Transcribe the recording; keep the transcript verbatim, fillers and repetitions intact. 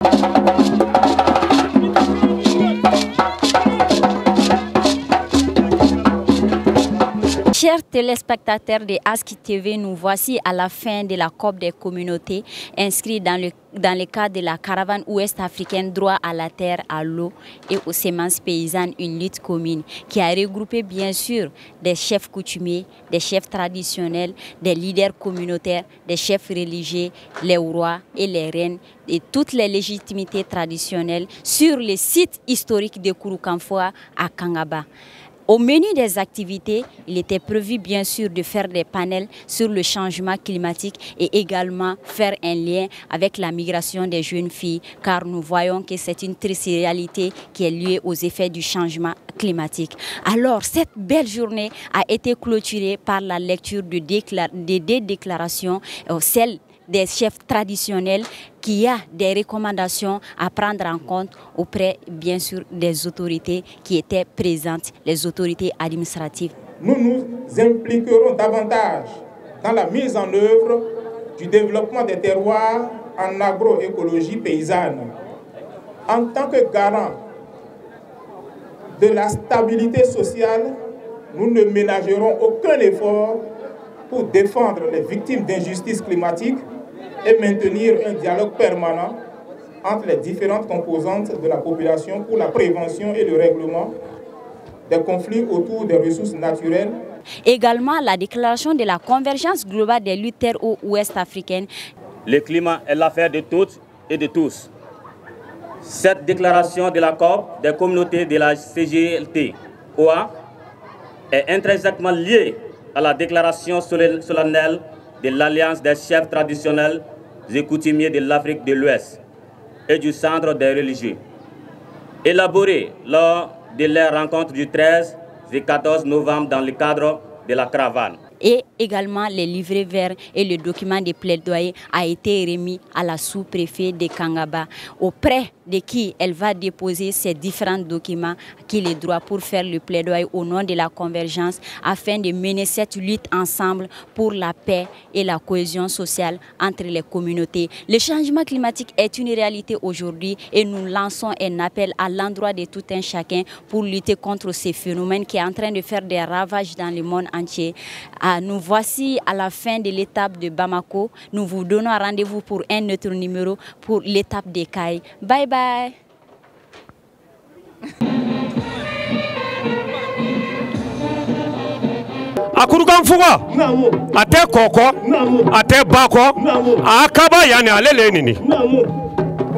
Chers téléspectateurs de Aski T V, nous voici à la fin de la COP des communautés inscrite dans le, dans le cadre de la caravane ouest-africaine droit à la terre, à l'eau et aux semences paysannes, une lutte commune qui a regroupé bien sûr des chefs coutumiers, des chefs traditionnels, des leaders communautaires, des chefs religieux, les rois et les reines et toutes les légitimités traditionnelles sur le site historique de Kouroukanfoua à Kangaba. Au menu des activités, il était prévu bien sûr de faire des panels sur le changement climatique et également faire un lien avec la migration des jeunes filles, car nous voyons que c'est une triste réalité qui est liée aux effets du changement climatique. Alors, cette belle journée a été clôturée par la lecture de, déclar de deux déclarations, euh, celle des chefs traditionnels, qui a des recommandations à prendre en compte auprès, bien sûr, des autorités qui étaient présentes, les autorités administratives. Nous nous impliquerons davantage dans la mise en œuvre du développement des terroirs en agroécologie paysanne. En tant que garant de la stabilité sociale, nous ne ménagerons aucun effort pour défendre les victimes d'injustice climatique et maintenir un dialogue permanent entre les différentes composantes de la population pour la prévention et le règlement des conflits autour des ressources naturelles. Également, la déclaration de la convergence globale des luttes terre-ouest-africaines. Le climat est l'affaire de toutes et de tous. Cette déclaration de la COP des communautés de la C G L T O A est intrinsèquement liée à la déclaration solennelle de l'Alliance des chefs traditionnels et coutumiers de l'Afrique de l'Ouest et du Centre des religieux, élaborée lors de leur rencontre du treize et quatorze novembre dans le cadre de la caravane. Et également, les livrets verts et le document de plaidoyer a été remis à la sous-préfet de Kangaba, auprès de qui elle va déposer ces différents documents qu'il est droit pour faire le plaidoyer au nom de la convergence afin de mener cette lutte ensemble pour la paix et la cohésion sociale entre les communautés. Le changement climatique est une réalité aujourd'hui et nous lançons un appel à l'endroit de tout un chacun pour lutter contre ces phénomènes qui est en train de faire des ravages dans le monde entier. Ah, nous voici à la fin de l'étape de Bamako. Nous vous donnons rendez-vous pour un autre numéro pour l'étape des Cailles. Bye bye. A Kouroukanfoua, a te koko, a te bako, a kaba yani ale le nini.